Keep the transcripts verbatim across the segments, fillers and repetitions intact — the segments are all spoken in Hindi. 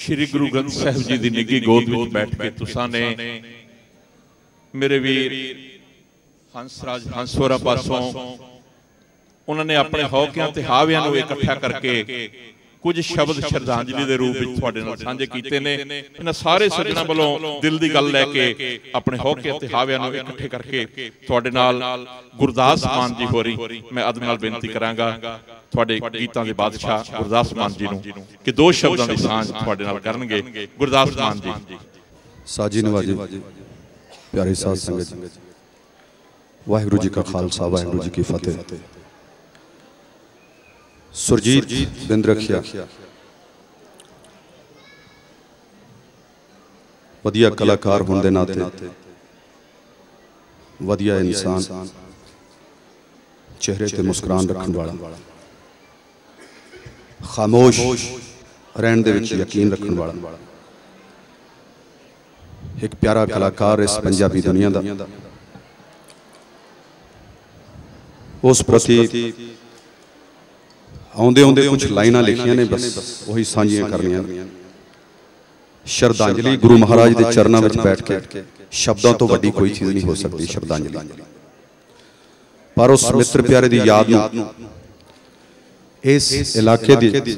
श्री गुरु ग्रंथ साहिब जी की निगी गोद में बैठ के तुसा ने मेरे वीर हंसराज हंसोरा पासों उन्होंने अपने हौकियां ते हावियां नूं इकट्ठा करके कुछ शब्द श्रद्धांजलि के रूप में तुहाडे नाल सांझे कीते ने। इन्हां सारे सज्जणां वल्लों दिल की गल लैके अपने हौके ते हावियां नूं इकट्ठे करके तुहाडे नाल गुरदास मान जी होरी मैं अदब नाल बेनती करांगा तुहाडे गीतां दे बादशाह गुरदास मान जी नूं कि दो शब्दां दी सांझ तुहाडे नाल करनगे। गुरदास मान जी। साजी नवाजी प्यारे साध संगत जी, वाहिगुरू जी का खालसा वाहिगुरू जी की फतेह। सुरजीत बिंद रखिया वधिया कलाकार होने के नाते वधिया इंसान चेहरे ते मुस्कुरान रखने वाला खामोश रहने दे विच यकीन रखने वाला एक प्यारा कलाकार इस पंजाबी दुनिया दा उस प्रति आउंदे आउंदे कुछ लाइनां लिखियां ने बस वही सांझियां करनियां। श्रद्धांजलि गुरु महाराज के चरणों में बैठ के शब्दों तो वड्डी कोई चीज़ नहीं हो सकती श्रद्धांजलि, पर उस मित्र प्यारे की याद नूं इस इलाके दी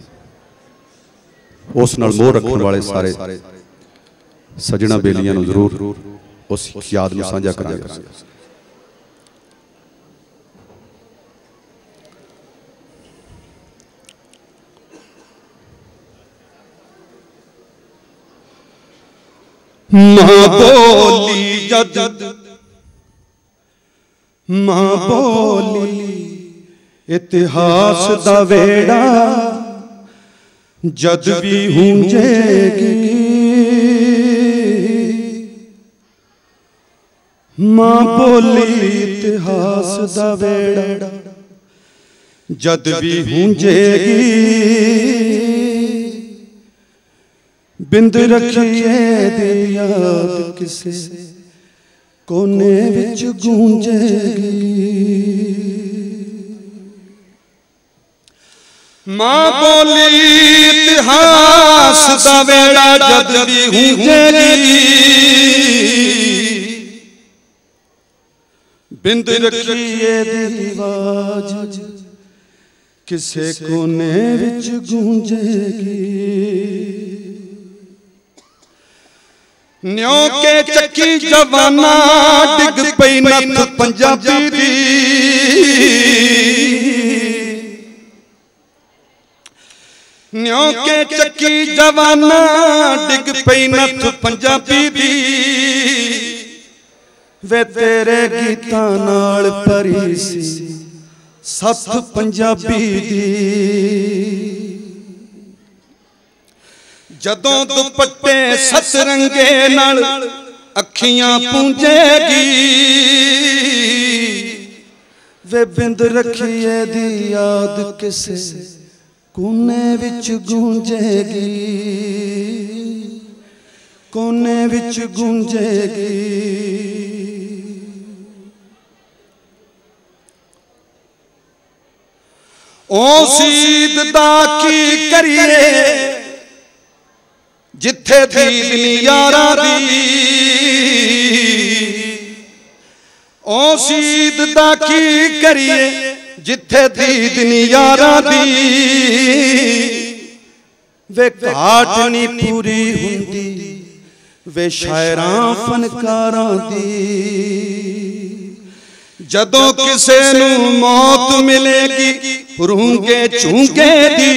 उस नाल मोह रखने वाले सारे सजना बेलियां नूं जरूर उस याद नूं साझा करांगे। मां बोली जद मां बोली इतिहास दा वेड़ा जद भी हूंजेगी, मां बोली इतिहास दा वेड़ा जद भी हूंजेगी, बिंद रखिए दी याद किसे कोने विच गूंजेगी। मां बोली इतिहास दा वेड़ा जद भी गूंजेगी, बिंद रखिए दी आवाज किसे कोने विच गूंजेगी। न्यो के चक्की जवाना डिग पई नथ पंजाबी दी, न्यो के चक्की जवाना डिग पई नथ पंजाबी दी, वे तेरे गीतां नाल भरी सी सथ पंजाबी दी। जदों दुपट्टे सतरंगे नाल अखियां पूंजेगी, वे बिंद रखिए दी याद किसे कोने विच गूंजेगी, कोने विच गूंजेगी। ओ सीद दा की करिए जिथे दीद नी यारा दी, ओ सीद दा की करिए जिथे दीद नी यारा दी, वे घाट नी पूरी हुंदी वे शायरां फनकारां दी। जदों किसे नूं मौत मिलेगी रूंगे चूंगे दी,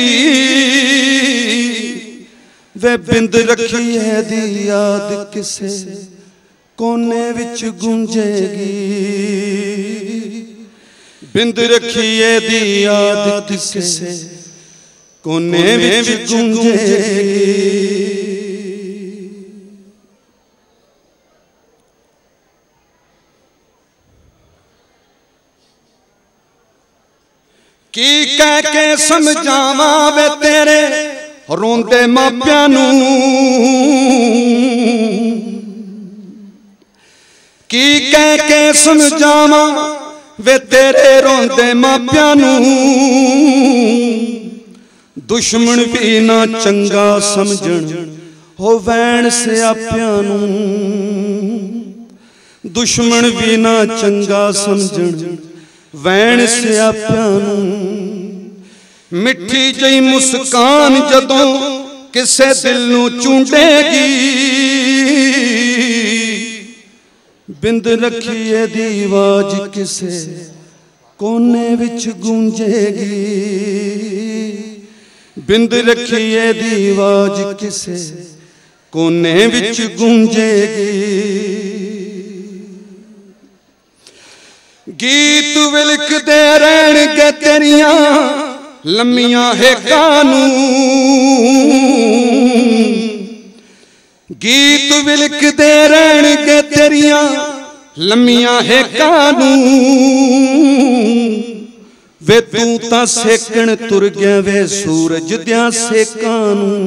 वे बिंद रखिए दी याद किसे कोने विच गूंजेगी, बिंद रखिए दी याद किसे कोने विच गूंजेगी। की कह के समझावा वे तेरे रोंदे मापियां नूं, की कह के समझावा वे तेरे रोंदे मापियां नूं, दुश्मन भी ना चंगा समझण हो वैण सियापियां नूं, दुश्मन भी ना चंगा समझण वैण सियापियां नूं। मिठी जई मुस्कान जदों किसे दिल नूं चूंडेगी, बिंद रखिए दी आवाज किसे कोने विच गूंजेगी, बिंद रखिए दी आवाज किसे कोने विच गूंजेगी। गीत विलकदे रहणगे तेरियां लम्मियां हेकां नूं, गीत विलकदे रहणगे तेरियां लम्मियां हेकां नूं। वे तू तां सेकण तुर गया वे सूरज दियां सेकां नूं,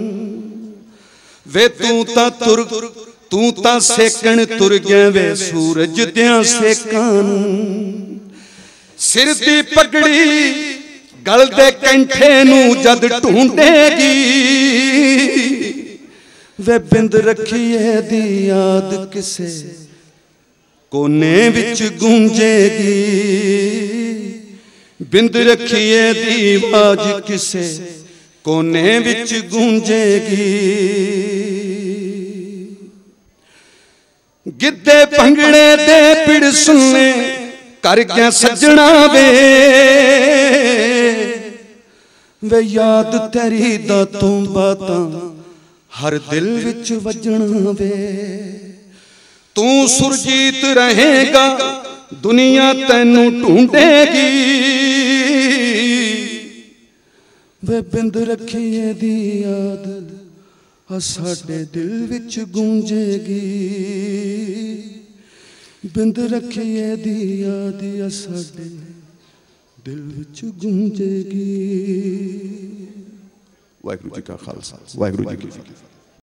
वे तू तां तुर तू तां सेकण तुर गया वे सूरज दियां सेकां नूं। सिर दी पगड़ी गल दे कंठे नूं जद ढूंढेगी, वे बिंद रखिए दी याद किसे कोने विच गूंजेगी, बिंद रखिए दी आवाज किसे कोने विच गूंजेगी। गिद्धे भंगड़े दे पिड़ सुनने कर गया सजना वे, वे याद तेरी दातों बातां हर दिल विच वजना वे। तू सुरजीत रहेगा दुनिया तैनू ढूंढेगी, वे बिंद रखिए दी याद साडे दिल विच गूंजेगी, बिंद रखिए दी याद साडे दिल विच गूंजेगी। वाहिगुरू जी का खालसा वाहिगुरू जी की फतेह।